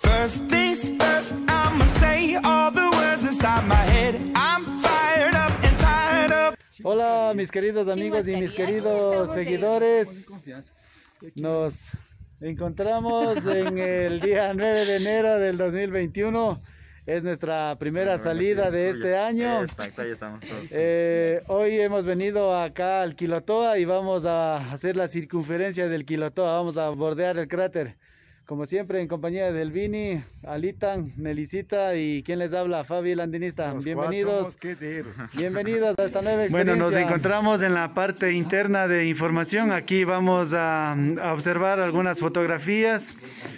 First things first, I'ma say all the words inside my head. I'm fired up and tired of. Hola mis queridos amigos y mis queridos seguidores. Nos encontramos en el día 9 de enero del 2021. Es nuestra primera salida de este año. Exacto, ahí estamos todos. Hoy hemos venido acá al Quilotoa y vamos a hacer la circunferencia del Quilotoa. Vamos a bordear el cráter. Como siempre, en compañía del Vini, Alitan, Nelicita y quien les habla, Fabi el Andinista. Bienvenidos. Bienvenidos a esta nueva experiencia. Bueno, nos encontramos en la parte interna de información. Aquí vamos a observar algunas fotografías.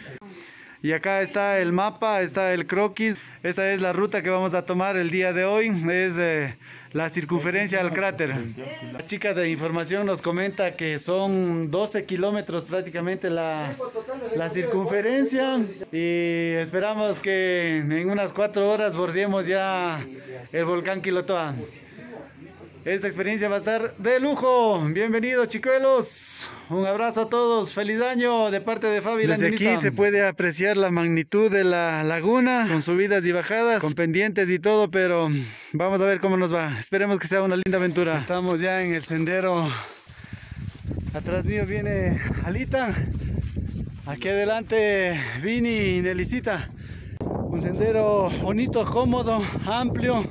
Y acá está el mapa, está el croquis. Esta es la ruta que vamos a tomar el día de hoy. Es la circunferencia al cráter. La chica de información nos comenta que son 12 kilómetros prácticamente la circunferencia. Y esperamos que en unas 4 horas bordeemos ya el volcán Quilotoa. Esta experiencia va a estar de lujo. Bienvenidos, chicuelos. Un abrazo a todos. Feliz año de parte de Fabi. Desde aquí se puede apreciar la magnitud de la laguna, con subidas y bajadas, con pendientes y todo, pero vamos a ver cómo nos va. Esperemos que sea una linda aventura. Estamos ya en el sendero. Atrás mío viene Alita. Aquí adelante Vini y Nelicita. Un sendero bonito, cómodo, amplio.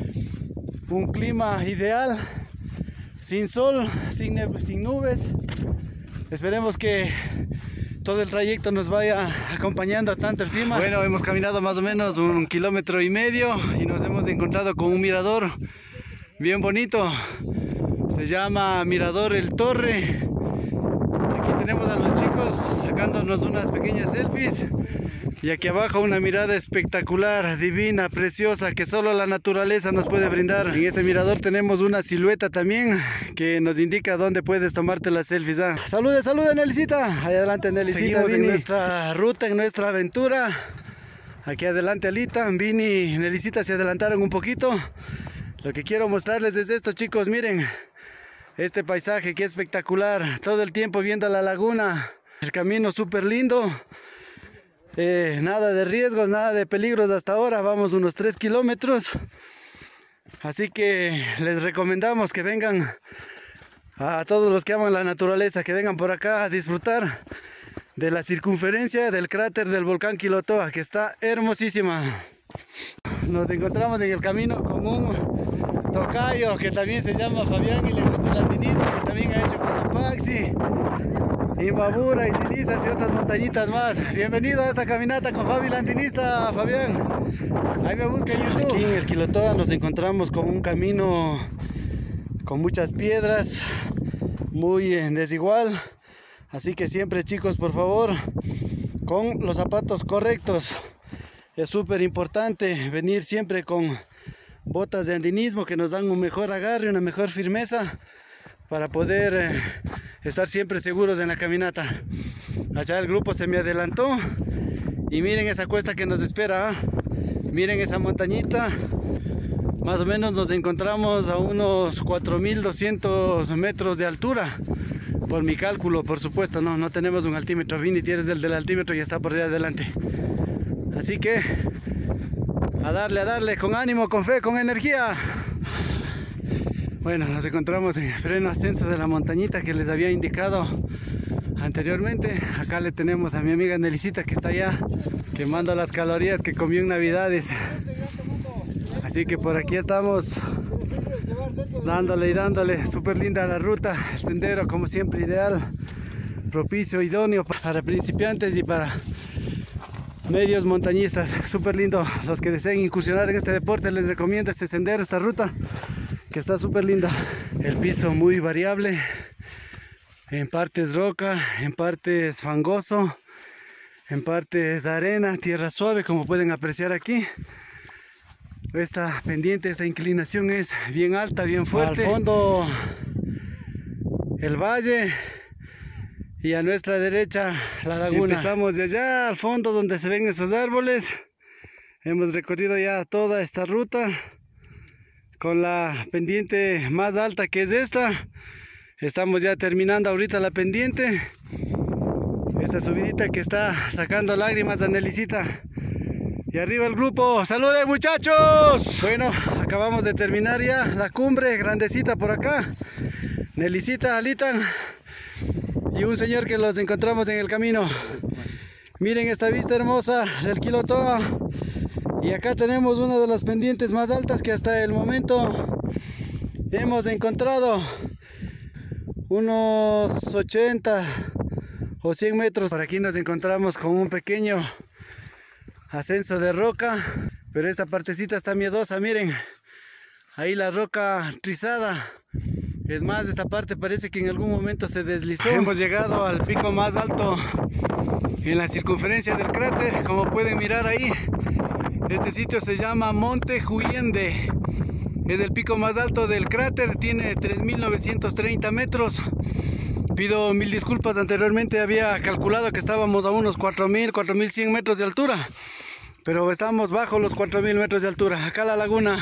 Un clima ideal, sin sol, sin nubes. Esperemos que todo el trayecto nos vaya acompañando tanto el clima. Bueno, hemos caminado más o menos 1,5 kilómetros y nos hemos encontrado con un mirador bien bonito. Se llama Mirador El Torre. Aquí tenemos a los chicos sacándonos unas pequeñas selfies. Y aquí abajo una mirada espectacular, divina, preciosa, que solo la naturaleza nos puede brindar. En este mirador tenemos una silueta también que nos indica dónde puedes tomarte las selfies. Salude, Nelicita. Ahí adelante, Nelicita. Seguimos en nuestra ruta, en nuestra aventura. Aquí adelante Alita, Vini y Nelicita se adelantaron un poquito. Lo que quiero mostrarles es esto, chicos, miren. Este paisaje que es espectacular. Todo el tiempo viendo la laguna. El camino súper lindo. Nada de riesgos, nada de peligros hasta ahora. Vamos unos 3 kilómetros. Así que les recomendamos que vengan, a todos los que aman la naturaleza, que vengan por acá a disfrutar de la circunferencia del cráter del volcán Quilotoa, que está hermosísima. Nos encontramos en el camino con un tocayo que también se llama Fabián y le gusta el andinismo, que también ha hecho Cotopaxi, Imbabura y Lilizas y otras montañitas más. Bienvenido a esta caminata con Fabi el Andinista, Fabián. Ahí me busca en YouTube. Aquí en el Quilotoa nos encontramos con un camino con muchas piedras, muy desigual. Así que siempre, chicos, por favor, con los zapatos correctos. Es súper importante venir siempre con botas de andinismo que nos dan un mejor agarre, una mejor firmeza, para poder estar siempre seguros en la caminata. Allá el grupo se me adelantó y miren esa cuesta que nos espera. Miren esa montañita. Más o menos nos encontramos a unos 4.200 metros de altura. Por mi cálculo, por supuesto, no tenemos un altímetro. Vini, tienes el del altímetro y está por allá adelante. Así que a darle, con ánimo, con fe, con energía. Bueno, nos encontramos en pleno ascenso de la montañita que les había indicado anteriormente. Acá le tenemos a mi amiga Nelicita, que está allá quemando las calorías que comió en Navidades. Así que por aquí estamos dándole. Súper linda la ruta, el sendero como siempre ideal, propicio, idóneo para principiantes y para medios montañistas. Súper lindo. Los que deseen incursionar en este deporte, les recomiendo este sendero, esta ruta, que está súper linda. El piso muy variable, en partes roca, en partes fangoso, en partes arena, tierra suave, como pueden apreciar aquí. Esta pendiente, esta inclinación es bien alta, bien fuerte. Al fondo el valle y a nuestra derecha la laguna. Empezamos de allá al fondo donde se ven esos árboles. Hemos recorrido ya toda esta ruta con la pendiente más alta, que es esta. Estamos ya terminando ahorita la pendiente. Esta subidita que está sacando lágrimas a Nelicita. Y arriba el grupo. ¡Saluden, muchachos! Bueno, acabamos de terminar ya la cumbre grandecita por acá. Nelicita, Alitan y un señor que los encontramos en el camino. Miren esta vista hermosa del Quilotoa. Y acá tenemos una de las pendientes más altas que hasta el momento hemos encontrado. Unos 80 o 100 metros. Por aquí nos encontramos con un pequeño ascenso de roca, pero esta partecita está miedosa, miren, ahí la roca trizada. Es más, esta parte parece que en algún momento se deslizó. Hemos llegado al pico más alto en la circunferencia del cráter, como pueden mirar ahí. Este sitio se llama Monte Huyende. Es el pico más alto del cráter, tiene 3.930 metros. Pido mil disculpas, anteriormente había calculado que estábamos a unos 4.000, 4.100 metros de altura. Pero estamos bajo los 4.000 metros de altura. Acá la laguna.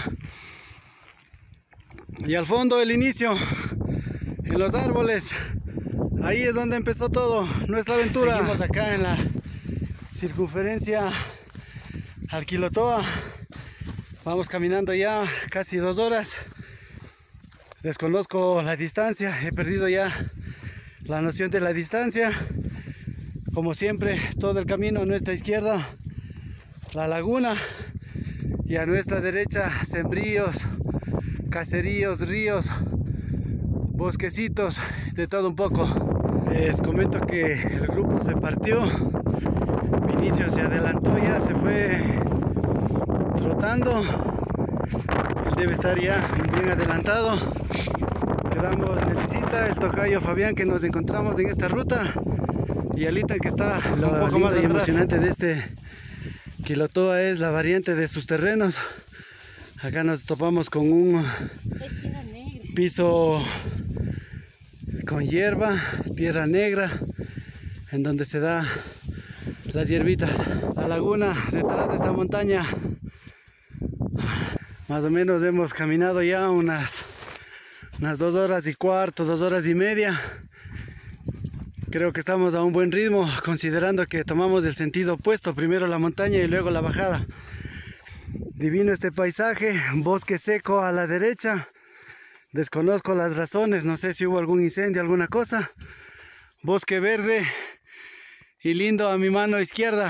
Y al fondo el inicio, en los árboles. Ahí es donde empezó todo, nuestra aventura. Seguimos acá en la circunferencia al Quilotoa. Vamos caminando ya casi 2 horas. Desconozco la distancia, he perdido ya la noción de la distancia. Como siempre, todo el camino a nuestra izquierda, la laguna, y a nuestra derecha, sembríos, caseríos, ríos, bosquecitos, de todo un poco. Les comento que el grupo se partió. Vinicio se adelantó, ya se fue trotando. Él debe estar ya bien adelantado. Quedamos Nelicita, el tocayo Fabián, que nos encontramos en esta ruta, y Alita, que está un poco más emocionante de este Quilotoa es la variante de sus terrenos. Acá nos topamos con un piso con hierba, tierra negra, en donde se da las hierbitas. La laguna detrás de esta montaña. Más o menos hemos caminado ya unas 2 horas y cuarto, 2 horas y media. Creo que estamos a un buen ritmo, considerando que tomamos el sentido opuesto, primero la montaña y luego la bajada. Divino este paisaje, bosque seco a la derecha. Desconozco las razones, no sé si hubo algún incendio, alguna cosa. Bosque verde y lindo a mi mano izquierda,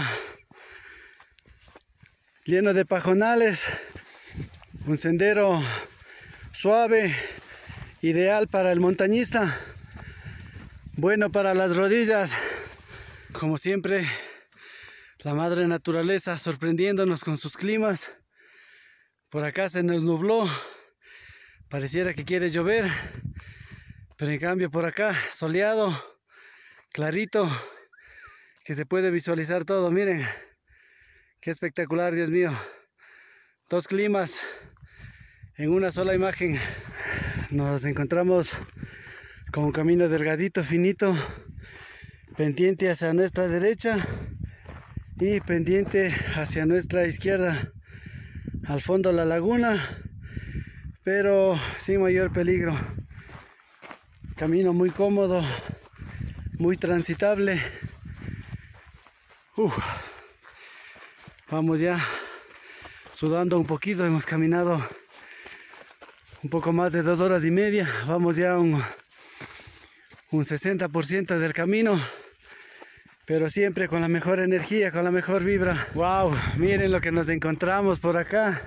lleno de pajonales. Un sendero suave, ideal para el montañista, bueno para las rodillas. Como siempre, la madre naturaleza sorprendiéndonos con sus climas. Por acá se nos nubló, pareciera que quiere llover, pero en cambio por acá soleado, clarito, que se puede visualizar todo. Miren, qué espectacular, Dios mío. 2 climas en una sola imagen. Nos encontramos con un camino delgadito, finito, pendiente hacia nuestra derecha y pendiente hacia nuestra izquierda. Al fondo la laguna, pero sin mayor peligro. Camino muy cómodo, muy transitable. Vamos ya sudando un poquito, hemos caminado un poco más de 2 horas y media. Vamos ya un 60% del camino, pero siempre con la mejor energía, con la mejor vibra. Wow, miren lo que nos encontramos por acá,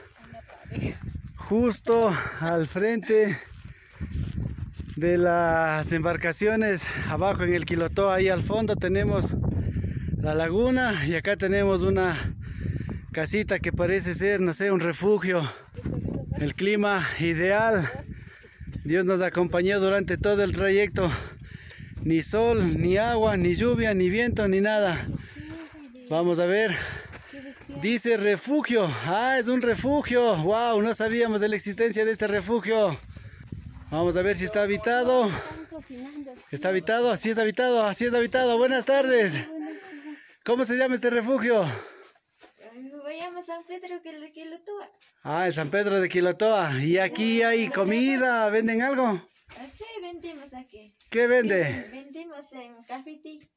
justo al frente de las embarcaciones. Abajo en el Quilotoa, ahí al fondo tenemos la laguna, y acá tenemos una casita que parece ser, no sé, un refugio. El clima ideal. Dios nos acompañó durante todo el trayecto. Ni sol, ni agua, ni lluvia, ni viento, ni nada. Vamos a ver. Dice refugio. Ah, es un refugio. Wow, no sabíamos de la existencia de este refugio. Vamos a ver si está habitado. ¿Está habitado? Así es habitado, así es habitado. Buenas tardes. ¿Cómo se llama este refugio? Me llamo San Pedro de Quilotoa. Ah, el San Pedro de Quilotoa. ¿Y aquí hay comida? ¿Venden algo? Sí, vendemos aquí. ¿Qué vende? Vendemos en café tea.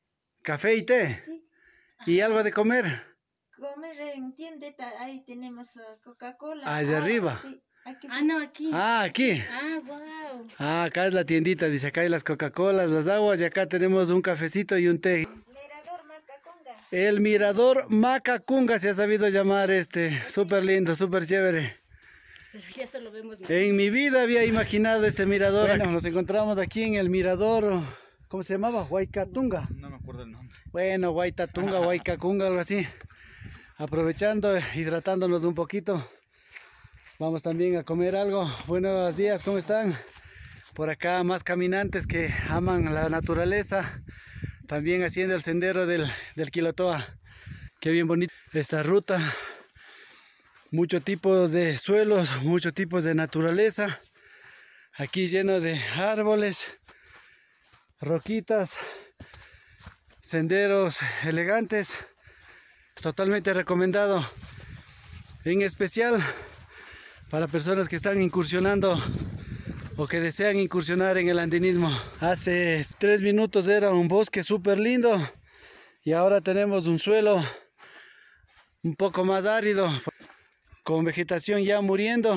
¿Café y té? Sí. ¿Y algo de comer? Comer en tiendita, ahí tenemos Coca-Cola. Allá arriba. Sí, aquí sí. Ah, no, aquí. Ah, aquí. Ah, wow. Ah, acá es la tiendita, dice, acá hay las Coca-Colas, las aguas y acá tenemos un cafecito y un té. Mirador Macaconga. El mirador Macacunga se ha sabido llamar súper lindo, súper chévere. Pero ya solo vemos. En mi vida había imaginado este mirador. Bueno, nos encontramos aquí en el mirador, ¿cómo se llamaba? Huaycatunga. No me acuerdo el nombre. Bueno, Huaytatunga, Huaycacunga, algo así. Aprovechando, hidratándonos un poquito. Vamos también a comer algo. Buenos días, ¿cómo están? Por acá más caminantes que aman la naturaleza. También haciendo el sendero del Quilotoa. Qué bien bonito esta ruta. Muchos tipos de suelos, muchos tipos de naturaleza. Aquí lleno de árboles, roquitas, senderos elegantes. Totalmente recomendado. En especial para personas que están incursionando o que desean incursionar en el andinismo. Hace 3 minutos era un bosque súper lindo y ahora tenemos un suelo un poco más árido, con vegetación ya muriendo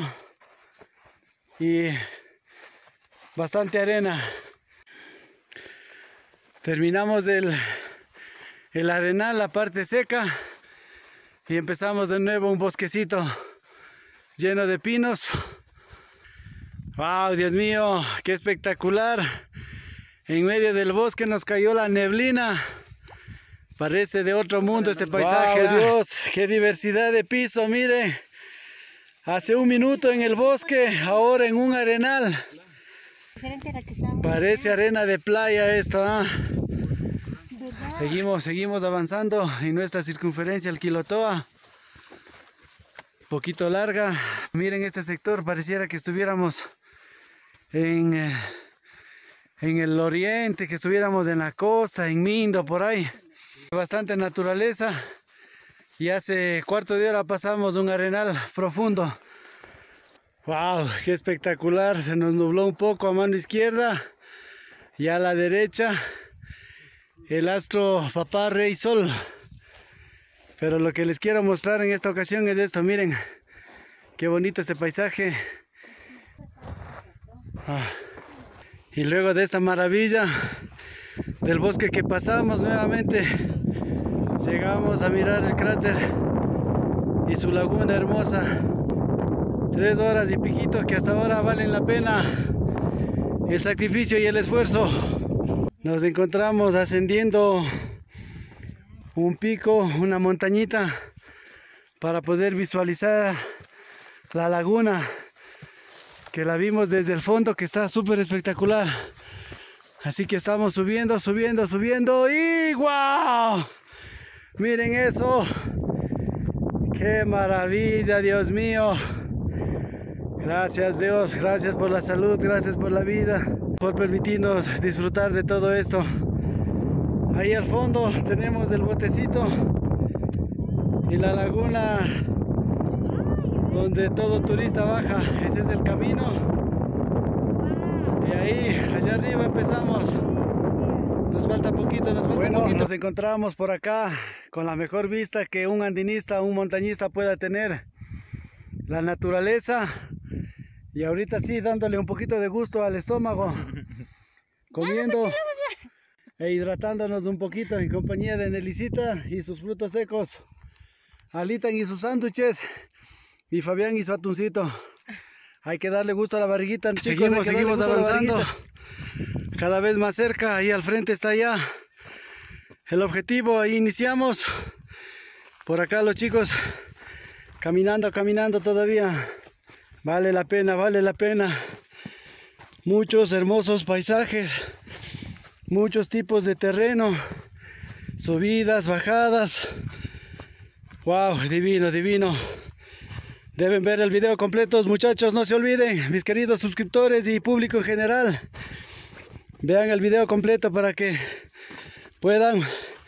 y bastante arena. Terminamos el arenal, la parte seca, y empezamos de nuevo un bosquecito lleno de pinos. ¡Wow! Dios mío, qué espectacular. En medio del bosque nos cayó la neblina. Parece de otro mundo este paisaje. ¡Wow, Dios! ¡Qué diversidad de piso! Mire, hace un minuto en el bosque, ahora en un arenal. Parece arena de playa esto, ¿ah? Seguimos avanzando en nuestra circunferencia al Quilotoa. Poquito larga. Miren este sector, pareciera que estuviéramos en el oriente, que estuviéramos en la costa, en Mindo, por ahí. Bastante naturaleza. Y hace cuarto de hora pasamos un arenal profundo. ¡Wow! ¡Qué espectacular! Se nos nubló un poco a mano izquierda y a la derecha el astro Papá Rey Sol. Pero lo que les quiero mostrar en esta ocasión es esto. Miren qué bonito este paisaje. Y luego de esta maravilla del bosque que pasamos, nuevamente llegamos a mirar el cráter y su laguna hermosa. 3 horas y piquito que hasta ahora valen la pena el sacrificio y el esfuerzo. Nos encontramos ascendiendo un pico, una montañita, para poder visualizar la laguna, que la vimos desde el fondo, que está súper espectacular. Así que estamos subiendo y ¡wow! Miren eso, qué maravilla, Dios mío. Gracias, Dios, gracias por la salud, gracias por la vida, por permitirnos disfrutar de todo esto. Ahí al fondo tenemos el botecito y la laguna donde todo turista baja. Ese es el camino. Y ahí, allá arriba empezamos. Nos falta poquito, poquito. Nos encontramos por acá con la mejor vista que un andinista, un montañista pueda tener. La naturaleza. Y ahorita sí, dándole un poquito de gusto al estómago. Comiendo e hidratándonos un poquito en compañía de Nelicita y sus frutos secos, Alitan y sus sándwiches, y Fabián y su atuncito. Hay que darle gusto a la barriguita. Seguimos avanzando, cada vez más cerca. Ahí al frente está ya el objetivo. Ahí iniciamos. Por acá los chicos caminando todavía. Vale la pena. Muchos hermosos paisajes, muchos tipos de terreno, subidas, bajadas. Wow, divino. Deben ver el video completo, muchachos, no se olviden, mis queridos suscriptores y público en general. Vean el video completo para que puedan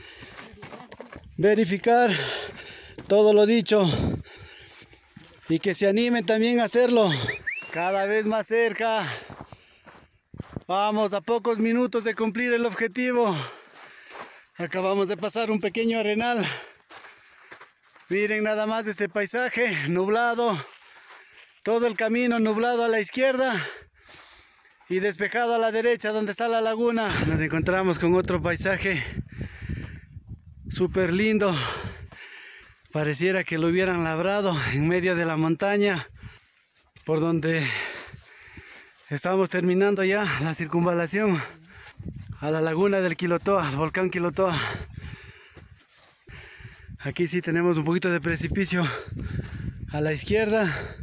verificar todo lo dicho y que se animen también a hacerlo. Cada vez más cerca. Vamos a pocos minutos de cumplir el objetivo. Acabamos de pasar un pequeño arenal. Miren nada más este paisaje, nublado. Todo el camino nublado a la izquierda y despejado a la derecha donde está la laguna. Nos encontramos con otro paisaje súper lindo. Pareciera que lo hubieran labrado en medio de la montaña, por donde estamos terminando ya la circunvalación a la laguna del Quilotoa, al volcán Quilotoa. Aquí sí tenemos un poquito de precipicio a la izquierda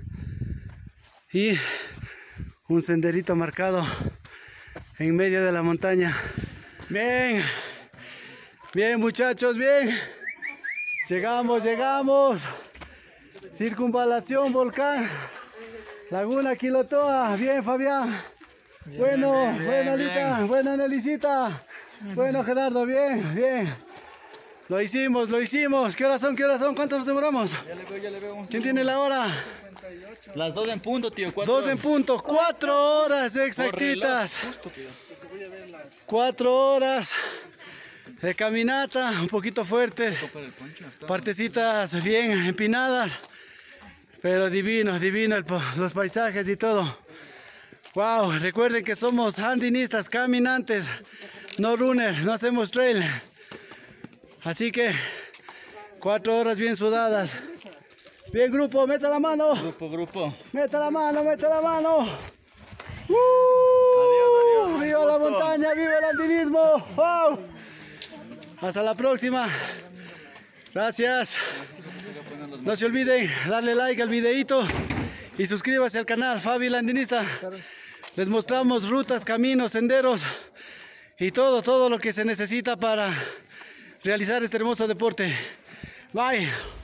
y un senderito marcado en medio de la montaña. Bien, bien muchachos, bien. Llegamos. Circunvalación, volcán, laguna Quilotoa. Bien, Fabián. Bueno, Alita. Buena, Nelicita. Bueno, Gerardo, bien. Lo hicimos. ¿Qué horas son? ¿Cuánto nos demoramos? Ya le veo. ¿Quién tiene la hora? Las 2 en punto, tío. 2 en punto, 4 horas exactitas. Justo, tío. 4 horas de caminata, un poquito fuertes. Partecitas bien empinadas, pero divino los paisajes y todo. Wow, recuerden que somos andinistas, caminantes, no runners, no hacemos trail. Así que 4 horas bien sudadas. Bien, grupo, meta la mano. Grupo. Meta la mano. Adiós. ¡Viva la montaña! ¡Viva el andinismo! ¡Wow! Hasta la próxima. Gracias. No se olviden darle like al videito y suscríbase al canal Fabi el Andinista. Les mostramos rutas, caminos, senderos y todo lo que se necesita para realizar este hermoso deporte. Bye.